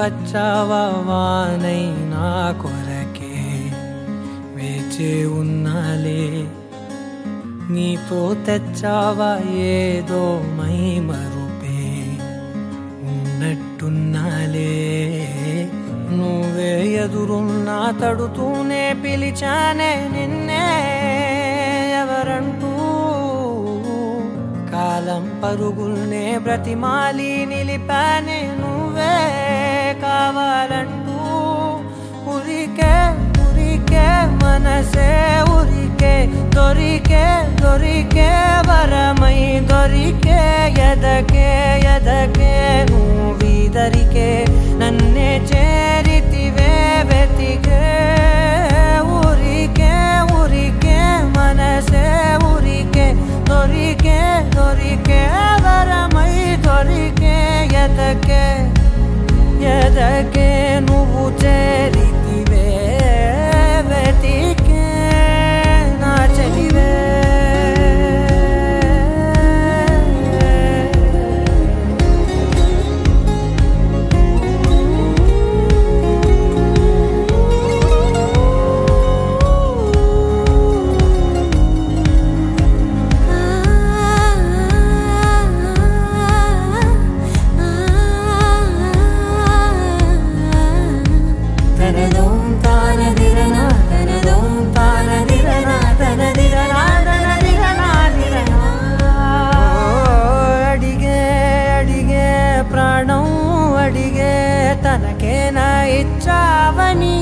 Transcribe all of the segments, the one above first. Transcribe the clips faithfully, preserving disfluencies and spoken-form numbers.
వచ్చావా వానై నా కొరకే వేచి ఉన్నాలే నీతో తెచ్చావా ఏదో మై మరుపే ఉన్నట్టున్నాలే నువ్వే ఎదురున్నా తడుతూనే పిలిచానే నిన్నే ఎవరంటూ కాలం పరుగుల్నే బ్రతిమాలి నిలిపానే నువ్వే కావాలంటూ ఉరికే ఉరికే మనసే ఉరికే దొరికే దొరికే వరమై దొరికే ఎదకే ఎదకే నువ్వీదరికే నన్నే చేరితివే వెతికే ఉరికే ఉరికే మనసే ఉరికే దొరికే దొరికే వరమై దొరికే ఎదకే ఎదకే నువ్వు చేరితివే వెతికే నా చెలివే తనకేనా ఇచ్చావని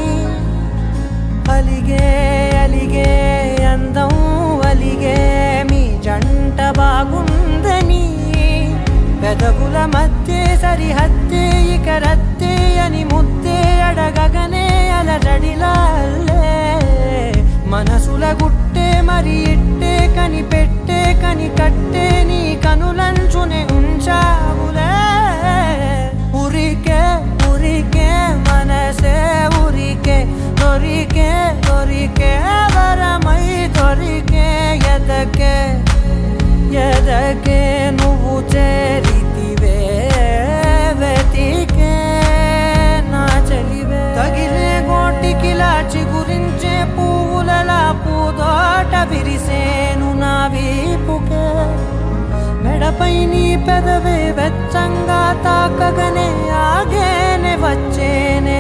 అలిగే అలిగే అందం అలిగే మీ జంట బాగుందని పెదవుల మధ్య సరిహద్దే ఇక రద్దే అని ముద్దే అడగగనే అలజడిలాల్లే మనసుల గుట్టే మరి ఇట్టే కని పెట్టే కని కట్టే నీ కనులంచునే ఉంచావులే ఉరికే ఉరికే మనసే ఉరికే దొరికే దొరికే వరమై దొరికే ఎదకే ఎదకే నువ్వు చేరితివే వెతికే నా చెలివే తగిలే గోటికిలా చిగురించే పువ్వులలా పూదోట విరిసేను నా వీపుకే మెడపై నీ పెదవే వెచ్చంగా తాకగనే ఆగేనే వచ్చేనే